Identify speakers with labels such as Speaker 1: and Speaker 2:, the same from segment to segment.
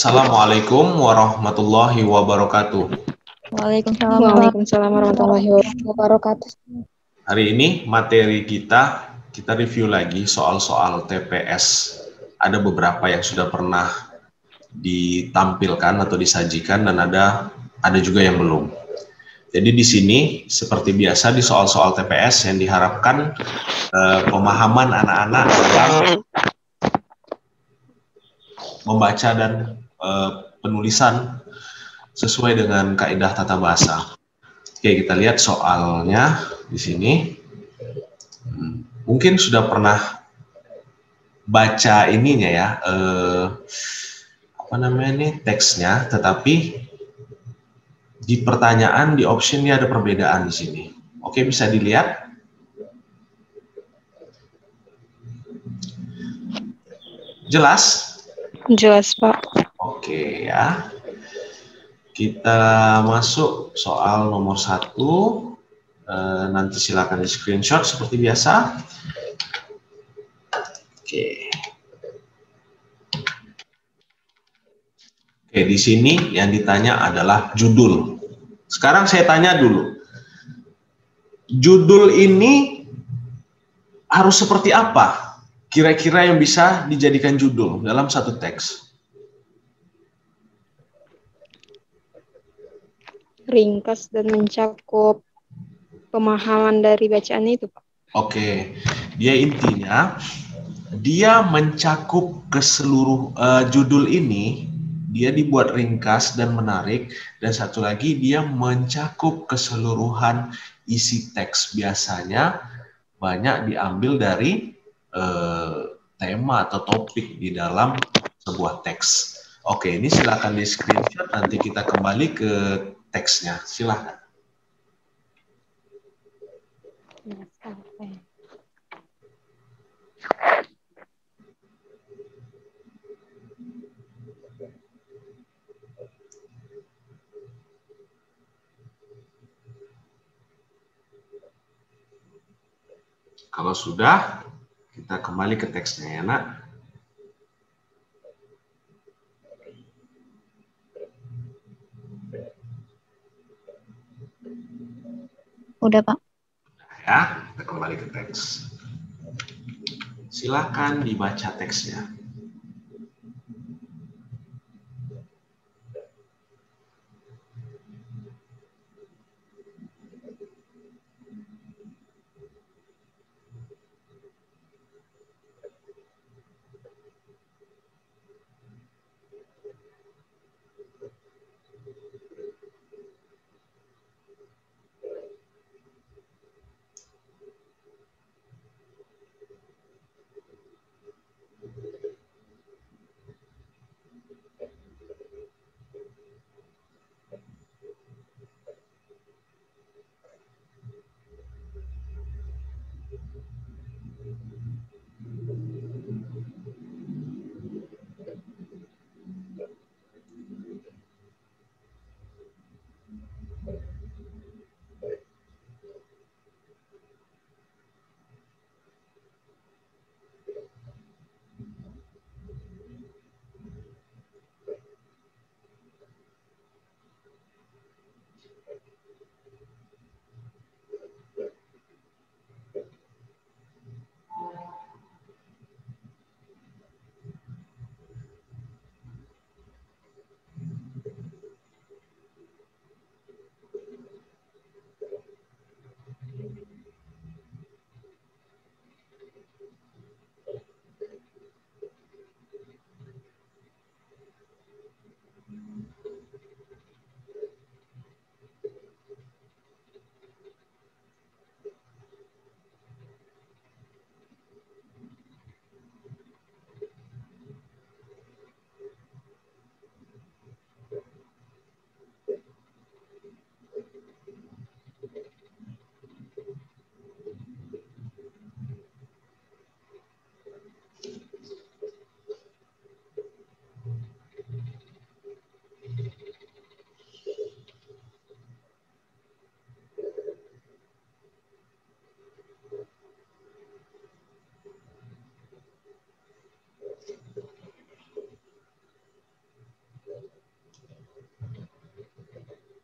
Speaker 1: Assalamualaikum warahmatullahi wabarakatuh.
Speaker 2: Waalaikumsalam warahmatullahi wabarakatuh.
Speaker 1: Hari ini materi kita review lagi soal-soal TPS. Ada beberapa yang sudah pernah ditampilkan atau disajikan dan ada juga yang belum. Jadi di sini seperti biasa di soal-soal TPS yang diharapkan pemahaman anak-anak dalam membaca dan penulisan sesuai dengan kaidah tata bahasa. Oke, kita lihat soalnya di sini. Mungkin sudah pernah baca ininya ya, teksnya, tetapi di pertanyaan di option ini ada perbedaan di sini. Oke, bisa dilihat. Jelas?
Speaker 2: Jelas, Pak.
Speaker 1: Oke ya. Kita masuk soal nomor 1. Nanti silakan di screenshot seperti biasa. Oke. Oke, di sini yang ditanya adalah judul. Sekarang saya tanya dulu. Judul ini harus seperti apa? Kira-kira yang bisa dijadikan judul dalam satu teks.
Speaker 2: Ringkas dan mencakup pemahaman dari bacaan itu, Pak.
Speaker 1: Oke, dia mencakup keseluruh judul ini, dia dibuat ringkas dan menarik, dan satu lagi dia mencakup keseluruhan isi teks. Biasanya banyak diambil dari tema atau topik di dalam sebuah teks. Oke, ini silakan di screenshot, nanti kita kembali ke teksnya. Silakan. Kalau sudah, kita kembali ke teksnya ya, Nak.
Speaker 3: Udah, Pak.
Speaker 1: Ya, kita kembali ke teks. Silakan dibaca teksnya.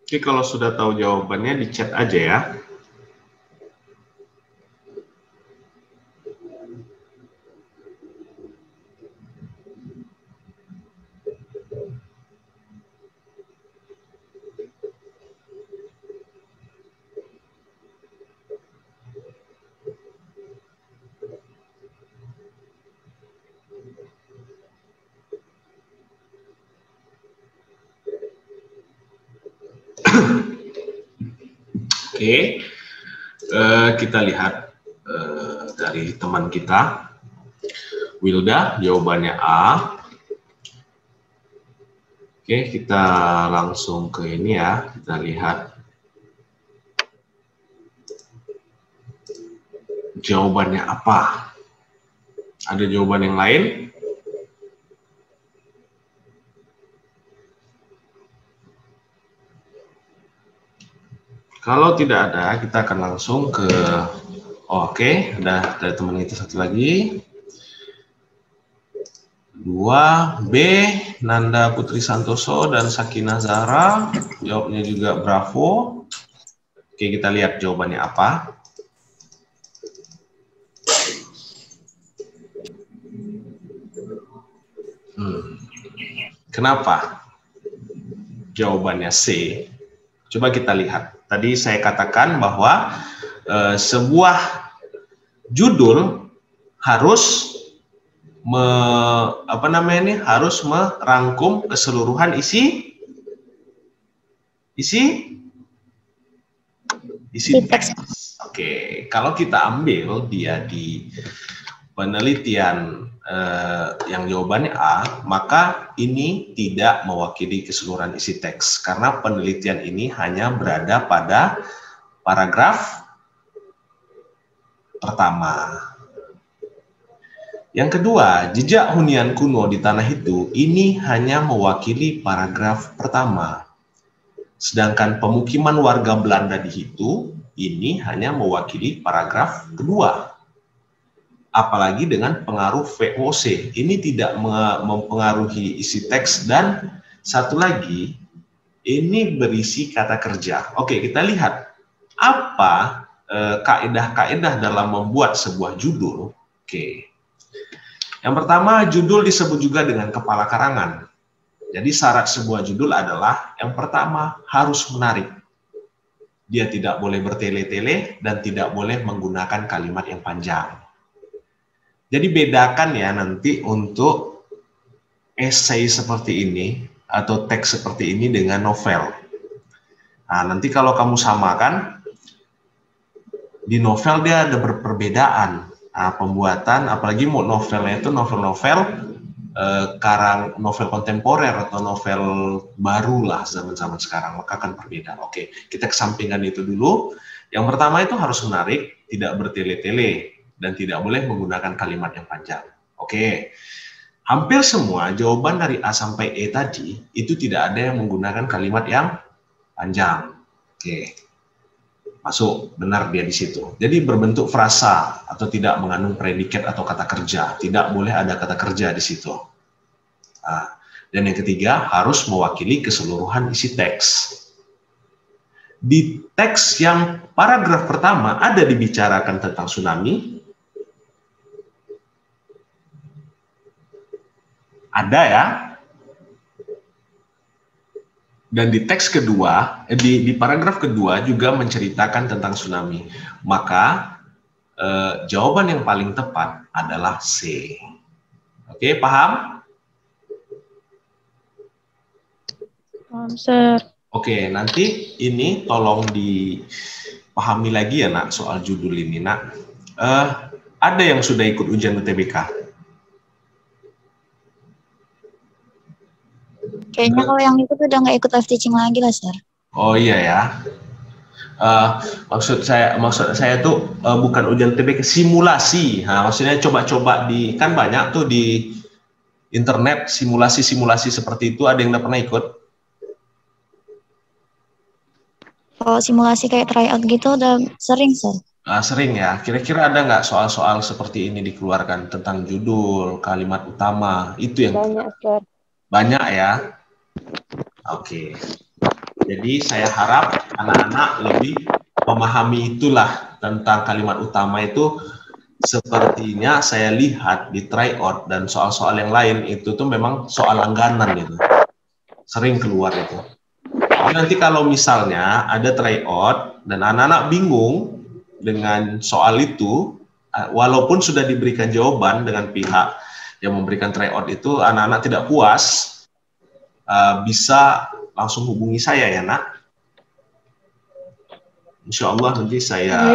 Speaker 1: Oke, kalau sudah tahu jawabannya di chat aja ya. Oke, kita lihat dari teman kita, Wilda, jawabannya A. Oke, kita langsung ke ini ya, kita lihat jawabannya apa. Ada jawaban yang lain? Kalau tidak ada, kita akan langsung ke oke, ada teman kita satu lagi. 2B, Nanda Putri Santoso dan Sakina Zahra, jawabnya juga bravo. Oke, kita lihat jawabannya apa. Kenapa? Jawabannya C. Coba kita lihat. Tadi saya katakan bahwa sebuah judul harus harus merangkum keseluruhan isi teks. Oke, kalau kita ambil dia di penelitian yang jawabannya A, maka ini tidak mewakili keseluruhan isi teks karena penelitian ini hanya berada pada paragraf pertama. Yang kedua, jejak hunian kuno di tanah itu ini hanya mewakili paragraf pertama. Sedangkan pemukiman warga Belanda di Hitu ini hanya mewakili paragraf kedua. Apalagi dengan pengaruh VOC, ini tidak mempengaruhi isi teks, dan satu lagi, ini berisi kata kerja. Oke, kita lihat apa kaidah-kaidah dalam membuat sebuah judul. Oke, yang pertama, judul disebut juga dengan kepala karangan. Jadi syarat sebuah judul adalah yang pertama harus menarik. Dia tidak boleh bertele-tele dan tidak boleh menggunakan kalimat yang panjang. Jadi bedakan ya nanti untuk esai seperti ini atau teks seperti ini dengan novel. Nah, nanti kalau kamu samakan, di novel dia ada perbedaan. Nah, pembuatan, apalagi mau novelnya itu novel-novel novel kontemporer atau novel baru lah zaman-zaman sekarang, maka akan berbeda. Oke, kita kesampingkan itu dulu. Yang pertama itu harus menarik, tidak bertele-tele, dan tidak boleh menggunakan kalimat yang panjang. Oke, hampir semua jawaban dari A sampai E tadi itu tidak ada yang menggunakan kalimat yang panjang. Oke, masuk, benar dia di situ. Jadi berbentuk frasa atau tidak mengandung predikat atau kata kerja. Tidak boleh ada kata kerja di situ. Nah, dan yang ketiga harus mewakili keseluruhan isi teks. Di teks yang paragraf pertama ada dibicarakan tentang tsunami. Ada ya. Dan di teks kedua, di paragraf kedua juga menceritakan tentang tsunami. Maka jawaban yang paling tepat adalah C. Oke, paham?
Speaker 2: Paham, Sir.
Speaker 1: Oke, nanti ini tolong dipahami lagi ya, Nak, soal judul ini, Nak. Ada yang sudah ikut ujian UTBK?
Speaker 3: Kayaknya kalau yang itu udah nggak ikut live teaching lagi lah, Sir.
Speaker 1: Oh iya ya. Maksud saya tuh bukan ujian UTBK, simulasi. Nah, maksudnya coba-coba kan banyak tuh di internet simulasi-simulasi seperti itu. Ada yang udah pernah ikut?
Speaker 3: Kalau simulasi kayak tryout gitu udah sering, Sir.
Speaker 1: Sering ya. Kira-kira ada nggak soal-soal seperti ini dikeluarkan tentang judul, kalimat utama? Itu yang
Speaker 2: Banyak, Sir.
Speaker 1: banyak ya. Oke. Jadi saya harap anak-anak lebih memahami itulah tentang kalimat utama itu. Sepertinya saya lihat di tryout dan soal-soal yang lain itu tuh memang soal langganan gitu. Sering keluar itu. Jadi nanti kalau misalnya ada tryout dan anak-anak bingung dengan soal itu, walaupun sudah diberikan jawaban dengan pihak yang memberikan tryout itu, anak-anak tidak puas, bisa langsung hubungi saya ya nak. Insya Allah nanti saya.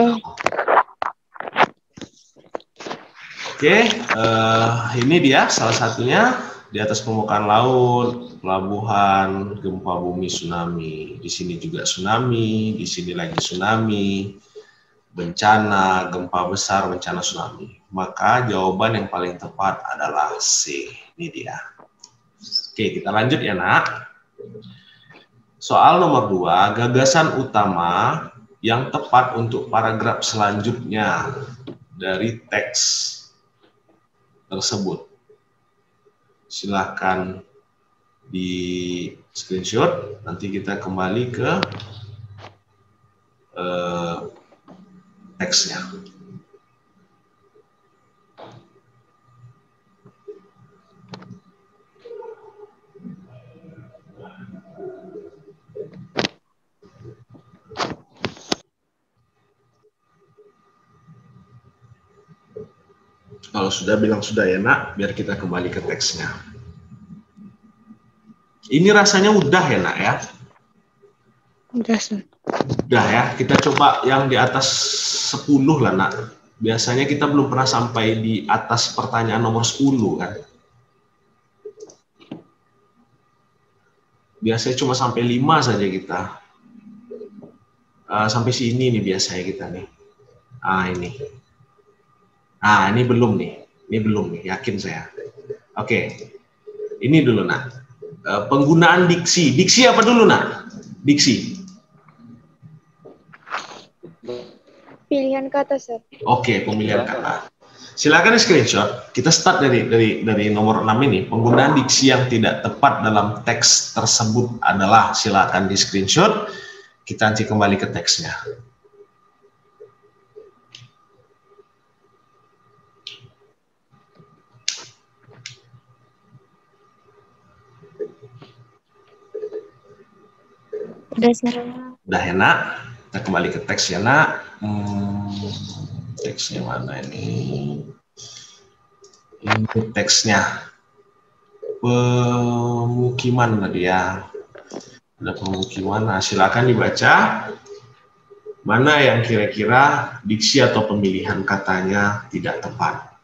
Speaker 1: Oke, ini dia salah satunya di atas permukaan laut, pelabuhan, gempa bumi, tsunami. Di sini juga tsunami, di sini lagi tsunami, bencana, gempa besar, bencana tsunami. Maka jawaban yang paling tepat adalah C. Ini dia. Oke, kita lanjut ya nak. Soal nomor 2, gagasan utama yang tepat untuk paragraf selanjutnya dari teks tersebut. Silahkan di screenshot, nanti kita kembali ke teksnya. Kalau sudah bilang sudah ya nak, biar kita kembali ke teksnya. Ini rasanya udah ya nak ya?
Speaker 2: Udah, Sir.
Speaker 1: Udah ya, kita coba yang di atas 10 lah nak. Biasanya kita belum pernah sampai di atas pertanyaan nomor 10 kan. Biasanya cuma sampai 5 saja kita. Sampai sini nih biasanya kita nih. Ini. Ini belum nih, yakin saya. Oke, ini dulu nak. Penggunaan diksi. Diksi apa dulu nak? Diksi.
Speaker 2: Pilihan kata, Sir.
Speaker 1: Oke, pemilihan kata. Silakan screenshot. Kita start dari nomor 6 ini. Penggunaan diksi yang tidak tepat dalam teks tersebut adalah, silakan di screenshot. Kita nanti kembali ke teksnya.
Speaker 3: Udah, Sir.
Speaker 1: Udah ya nak. Kita kembali ke teks ya nak. Teksnya mana ini? Ini teksnya. Pemukiman tadi ya. Ada pemukiman. Nah, silakan dibaca. Mana yang kira-kira diksi atau pemilihan katanya tidak tepat?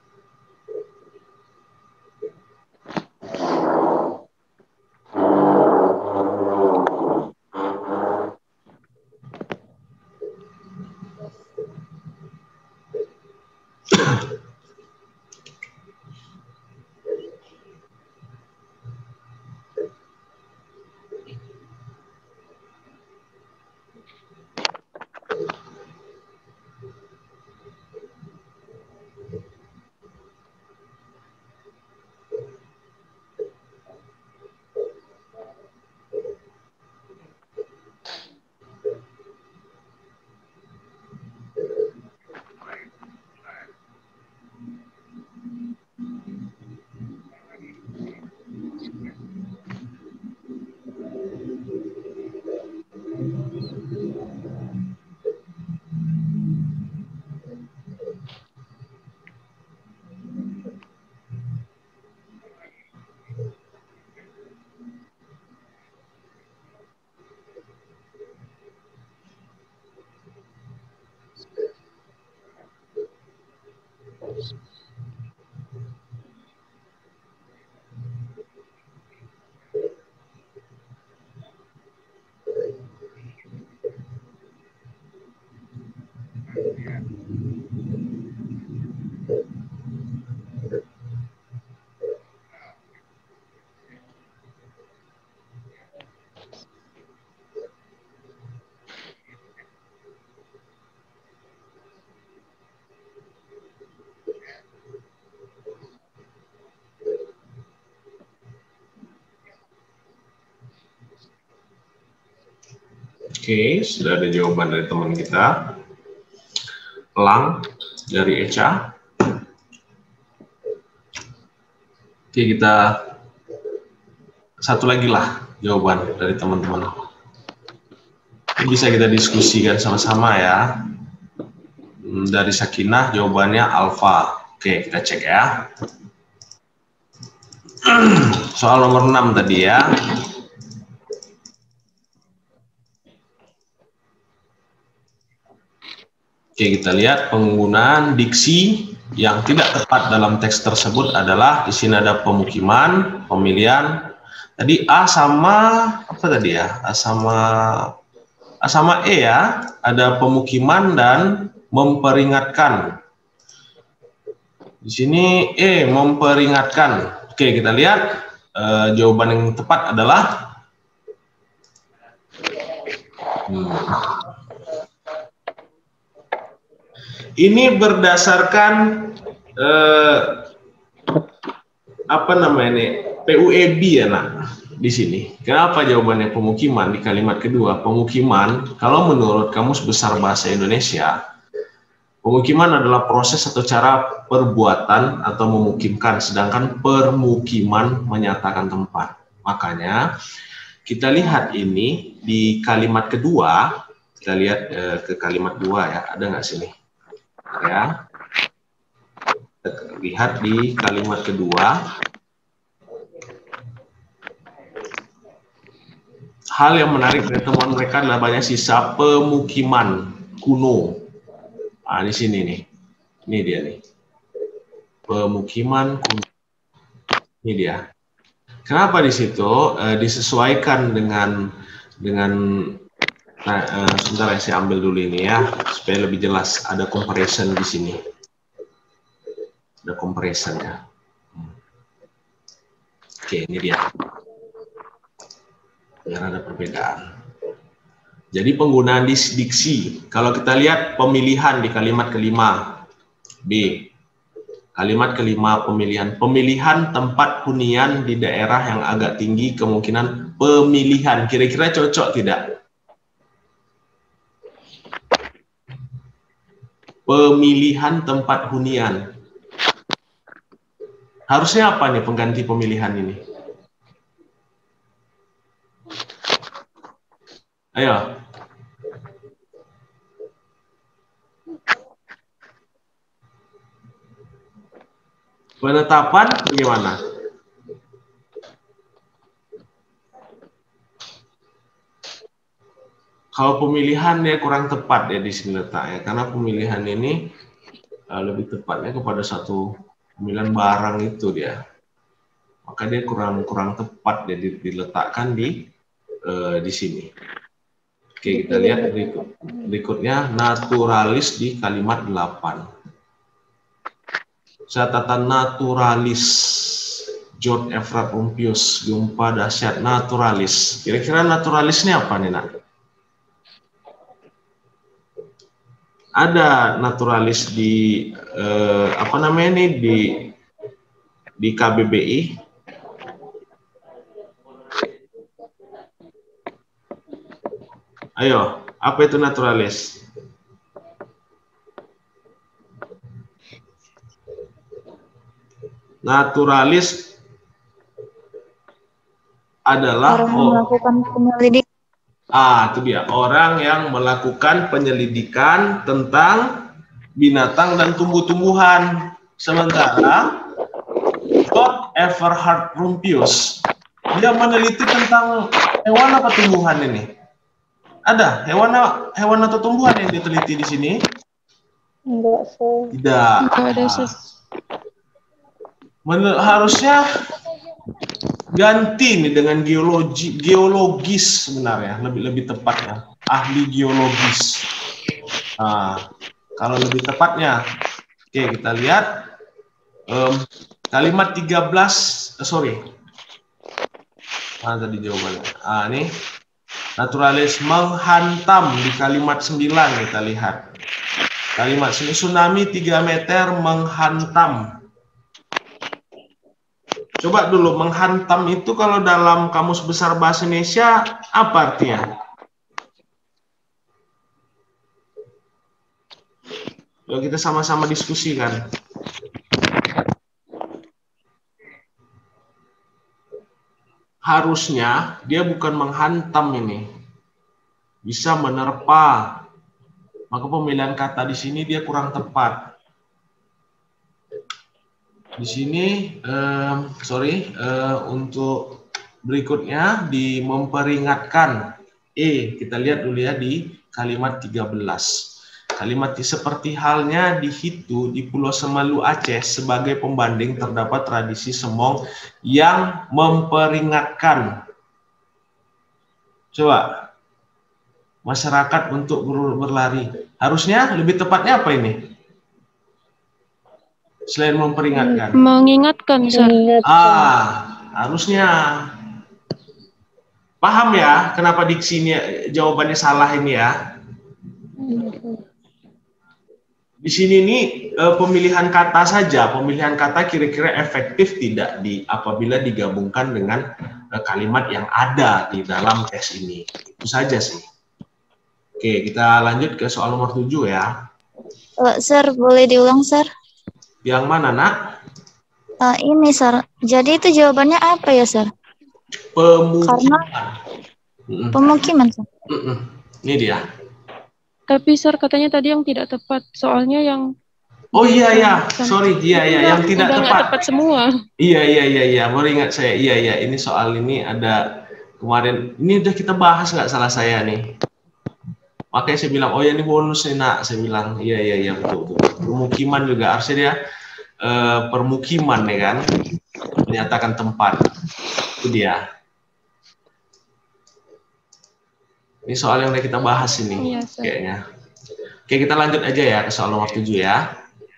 Speaker 1: Oke, sudah ada jawaban dari teman kita. Lang dari Echa. Oke, kita satu lagi lah jawaban dari teman-teman. Ini bisa kita diskusikan sama-sama ya. Dari Sakinah jawabannya alfa. Oke, kita cek ya. Soal nomor 6 tadi ya. Oke, kita lihat penggunaan diksi yang tidak tepat dalam teks tersebut adalah di sini ada pemukiman, pemilihan. Tadi A sama apa tadi ya? A sama E ya, ada pemukiman dan memperingatkan. Di sini E memperingatkan. Oke, kita lihat jawaban yang tepat adalah ini berdasarkan apa namanya ini PUEB ya nak di sini. Kenapa jawabannya pemukiman di kalimat kedua? Pemukiman kalau menurut Kamus Besar Bahasa Indonesia, pemukiman adalah proses atau cara perbuatan atau memukimkan, sedangkan permukiman menyatakan tempat. Makanya kita lihat ini di kalimat kedua, kita lihat ke kalimat 2 ya, ada nggak sini? Ya, kita lihat di kalimat kedua, hal yang menarik dari temuan mereka adalah banyak sisa pemukiman kuno. Nah, di sini nih, ini dia nih, pemukiman kuno. Ini dia. Kenapa di situ disesuaikan dengan nah, sebentar ya, saya ambil dulu ini ya, supaya lebih jelas. Ada comparison di sini. Ada comparison ya. Oke, ini dia. Biar ada perbedaan. Jadi penggunaan diksi. Kalau kita lihat pemilihan di kalimat kelima. B. Kalimat kelima pemilihan. Pemilihan tempat hunian di daerah yang agak tinggi kemungkinan pemilihan. Kira-kira cocok tidak? Pemilihan tempat hunian. Harusnya apa nih pengganti pemilihan ini? Ayo. Penetapan bagaimana? Kalau pemilihan dia kurang tepat ya di sini letaknya, karena pemilihan ini lebih tepatnya kepada satu pemilihan barang itu dia, maka dia kurang tepat dia diletakkan di sini. Oke, kita lihat berikutnya naturalis di kalimat 8. Catatan naturalis, George Efrat Rumpius, Gempa Dahsyat naturalis. Kira-kira naturalis ini apa nih nak? Ada naturalis di apa namanya ini di KBBI. Ayo, apa itu naturalis? Naturalis adalah
Speaker 3: orang yang melakukan penyelidikan.
Speaker 1: Itu dia, orang yang melakukan penyelidikan tentang binatang dan tumbuh-tumbuhan. Sementara George Everhard Rumpius, dia meneliti tentang hewan apa tumbuhan ini? Ada hewan atau tumbuhan yang diteliti di sini?
Speaker 2: Enggak, sih.
Speaker 1: Tidak.
Speaker 2: Enggak ada, sih.
Speaker 1: Harusnya ganti nih dengan geologis sebenarnya, lebih tepatnya ahli geologis. Kalau lebih tepatnya, oke kita lihat kalimat 13, mana tadi jawabannya? Ini naturalis menghantam di kalimat 9 kita lihat. Kalimat sini tsunami 3 meter menghantam. Coba dulu, menghantam itu kalau dalam Kamus Besar Bahasa Indonesia apa artinya? Kalau kita sama-sama diskusikan. Harusnya dia bukan menghantam ini, bisa menerpa. Maka pemilihan kata di sini dia kurang tepat. Di sini, untuk berikutnya di memperingatkan. Kita lihat dulu ya di kalimat 13. Kalimat seperti halnya di Hitu di Pulau Semalu Aceh sebagai pembanding terdapat tradisi semong yang memperingatkan. Coba masyarakat untuk berlari. Harusnya lebih tepatnya apa ini? Selain memperingatkan.
Speaker 4: Mengingatkan, Ustaz.
Speaker 1: Harusnya. Paham ya kenapa diksi ini jawabannya salah ini ya? Di sini nih pemilihan kata saja, pemilihan kata kira-kira efektif tidak apabila digabungkan dengan kalimat yang ada di dalam tes ini. Itu saja sih. Oke, kita lanjut ke soal nomor 7 ya.
Speaker 3: Sir, boleh diulang, Sir?
Speaker 1: Yang mana, Nak?
Speaker 3: Ini, Sir. Jadi itu jawabannya apa ya, Sir?
Speaker 1: Pemukiman.
Speaker 3: Pemukiman, Sir.
Speaker 1: Ini dia.
Speaker 4: Tapi Sir katanya tadi yang tidak tepat, soalnya yang
Speaker 1: sorry, yang tidak tepat.
Speaker 4: Tepat semua.
Speaker 1: Iya, baru ingat saya. Iya, ini soal ini ada kemarin. Ini udah kita bahas nggak salah saya nih. Makanya saya bilang, oh ya ini bonus nih, Nak. Saya bilang, iya, betul. Pemukiman juga harusnya dia permukiman ya kan, menyatakan tempat. Itu dia. Ini soal yang udah kita bahas ini,
Speaker 4: Iya,
Speaker 1: kayaknya. Oke, kita lanjut aja ya ke soal nomor 7 ya.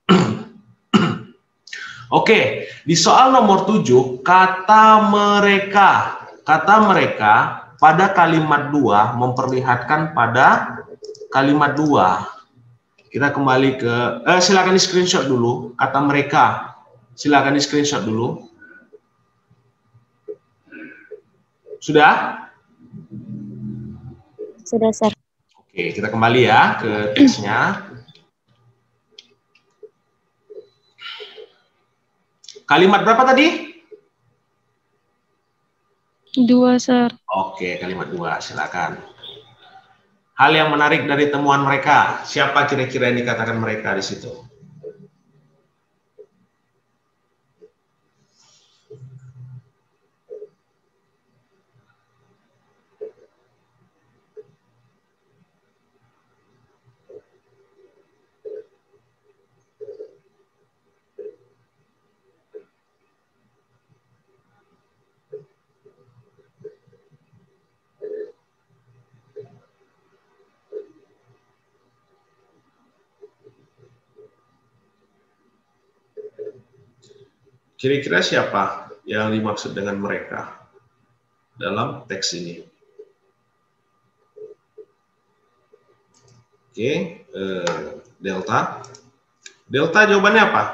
Speaker 1: Oke, di soal nomor 7, kata mereka. Kata mereka pada kalimat 2 memperlihatkan pada kalimat 2. Kita kembali ke, silakan di screenshot dulu, kata mereka. Silakan di screenshot dulu. Sudah?
Speaker 3: Sudah, Sir.
Speaker 1: Oke, kita kembali ya ke teksnya. Kalimat berapa tadi?
Speaker 4: 2, Sir.
Speaker 1: Oke, kalimat 2, silakan. Hal yang menarik dari temuan mereka, siapa kira-kira yang dikatakan mereka di situ? Kira-kira siapa yang dimaksud dengan mereka dalam teks ini? Oke, Delta. Delta jawabannya apa?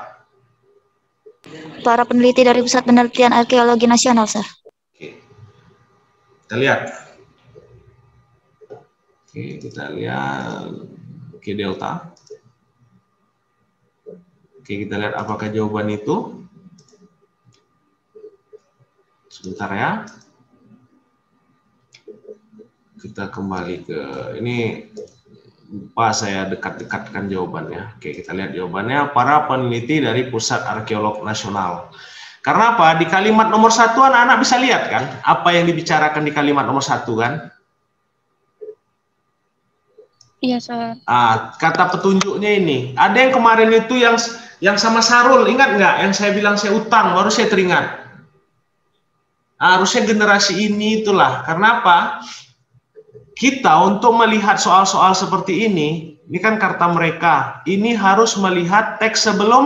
Speaker 3: Para peneliti dari Pusat Penelitian Arkeologi Nasional, Sir.
Speaker 1: Oke, kita lihat. Oke, kita lihat. Oke, Delta. Oke, kita lihat apakah jawaban itu. Sebentar ya. Kita kembali ke ini, lupa saya dekat-dekatkan jawabannya. Oke, kita lihat jawabannya. Para peneliti dari Pusat Arkeolog Nasional. Karena apa? Di kalimat nomor 1 anak-anak bisa lihat kan apa yang dibicarakan di kalimat nomor 1 kan?
Speaker 4: Iya, Sir.
Speaker 1: Kata petunjuknya ini. Ada yang kemarin itu yang sama Sarul, ingat nggak? Yang saya bilang saya utang, baru saya teringat. Harusnya generasi ini itulah. Karena apa? Kita untuk melihat soal-soal seperti ini kan kata mereka. Ini harus melihat teks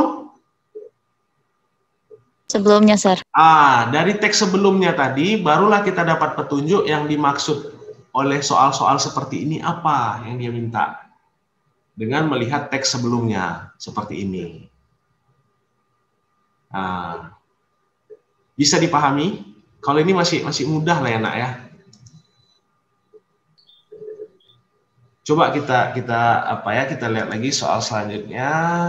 Speaker 3: sebelumnya, Sir.
Speaker 1: Dari teks sebelumnya tadi, barulah kita dapat petunjuk yang dimaksud oleh soal-soal seperti ini apa yang dia minta. Dengan melihat teks sebelumnya seperti ini. Bisa dipahami? Kalau ini masih mudah lah ya, Nak ya. Coba kita lihat lagi soal selanjutnya.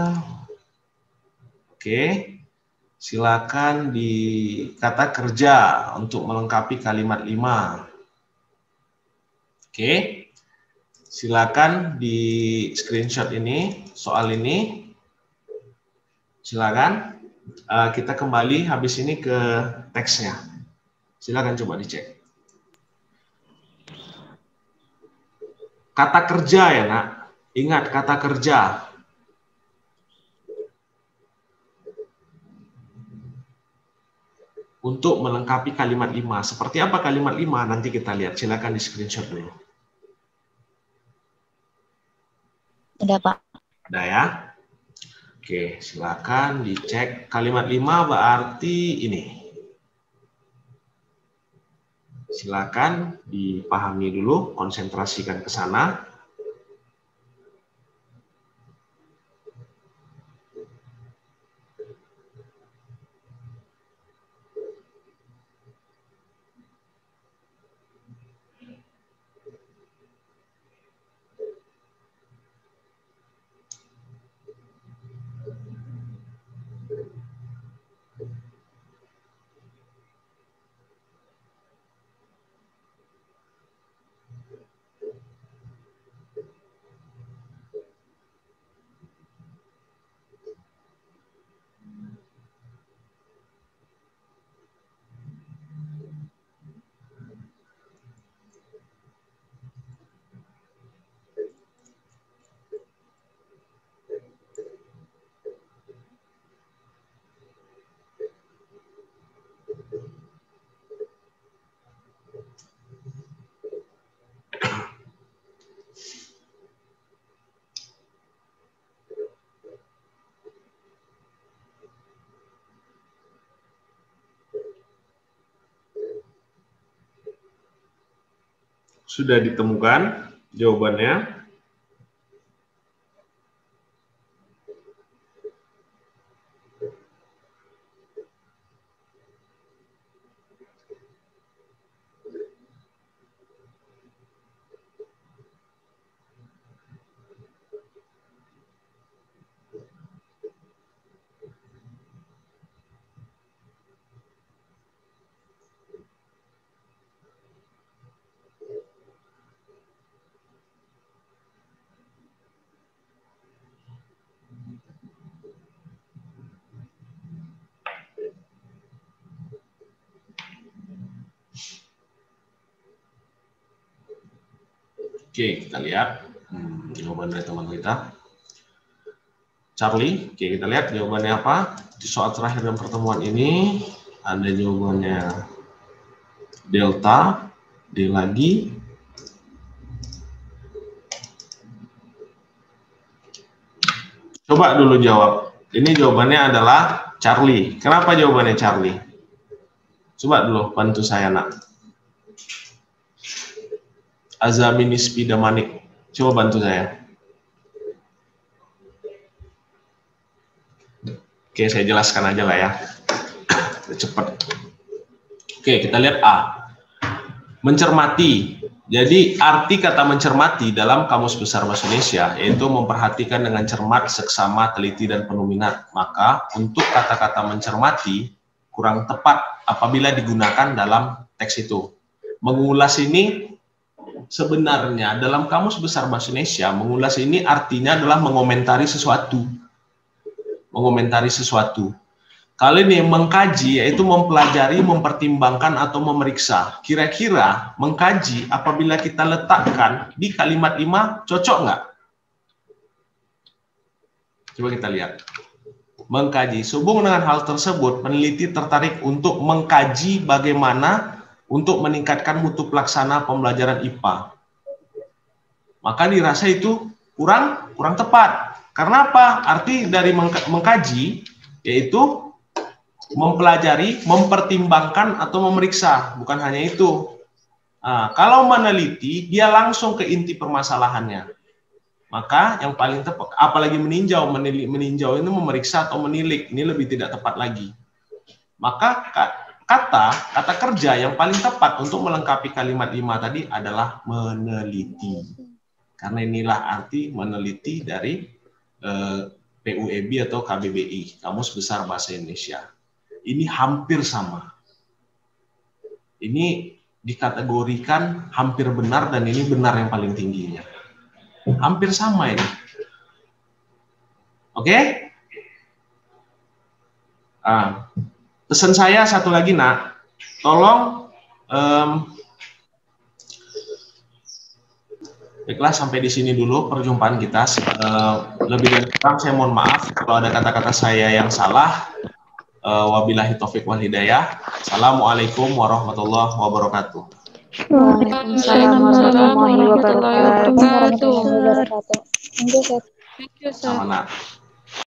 Speaker 1: Oke. Silakan di kata kerja untuk melengkapi kalimat 5. Oke. Silakan di screenshot ini, soal ini. Silakan. Kita kembali habis ini ke teksnya. Silakan coba dicek. Kata kerja ya, Nak. Ingat kata kerja. Untuk melengkapi kalimat 5. Seperti apa kalimat 5? Nanti kita lihat. Silakan di screenshot dulu.
Speaker 3: Udah, Pak.
Speaker 1: Udah ya? Oke, silakan dicek. Kalimat 5 berarti ini. Silakan dipahami dulu, konsentrasikan ke sana. Sudah ditemukan jawabannya? Oke, kita lihat jawaban dari teman kita. Charlie, oke kita lihat jawabannya apa. Di soal terakhir dalam pertemuan ini, ada jawabannya delta, D lagi. Coba dulu jawab. Ini jawabannya adalah Charlie. Kenapa jawabannya Charlie? Coba dulu bantu saya, Nak. Azamini Spidamanik. Coba bantu saya. Oke, saya jelaskan aja lah ya. Cepat. Oke, kita lihat A. Mencermati. Jadi, arti kata mencermati dalam Kamus Besar Bahasa Indonesia yaitu memperhatikan dengan cermat, seksama, teliti, dan penuh minat. Maka, untuk kata-kata mencermati kurang tepat apabila digunakan dalam teks itu. Mengulas ini sebenarnya dalam Kamus Besar Bahasa Indonesia, mengulas ini artinya adalah mengomentari sesuatu. Mengomentari sesuatu. Kali ini mengkaji yaitu mempelajari, mempertimbangkan, atau memeriksa. Kira-kira mengkaji apabila kita letakkan di kalimat 5 cocok nggak? Coba kita lihat. Mengkaji. Sehubung dengan hal tersebut, peneliti tertarik untuk mengkaji bagaimana untuk meningkatkan mutu pelaksana pembelajaran IPA. Maka dirasa itu kurang tepat. Karena apa? Arti dari mengkaji yaitu mempelajari, mempertimbangkan, atau memeriksa. Bukan hanya itu. Nah, kalau meneliti, dia langsung ke inti permasalahannya. Maka yang paling tepat, apalagi meninjau, meninjau itu memeriksa atau menilik, ini lebih tidak tepat lagi. Maka kata kerja yang paling tepat untuk melengkapi kalimat 5 tadi adalah meneliti. Karena inilah arti meneliti dari PUEB atau KBBI, Kamus Besar Bahasa Indonesia. Ini hampir sama. Ini dikategorikan hampir benar dan ini benar yang paling tingginya. Hampir sama ini. Oke? Pesan saya satu lagi, Nak. Tolong, baiklah sampai di sini dulu perjumpaan kita. Lebih dari kurang saya mohon maaf kalau ada kata-kata saya yang salah. Wabillahi taufiq wal hidayah. Assalamualaikum warahmatullahi wabarakatuh.
Speaker 2: Waalaikumsalam warahmatullahi wabarakatuh.
Speaker 3: Thank you, Sir.
Speaker 4: Thank you, Sir.
Speaker 1: Sama, Nak.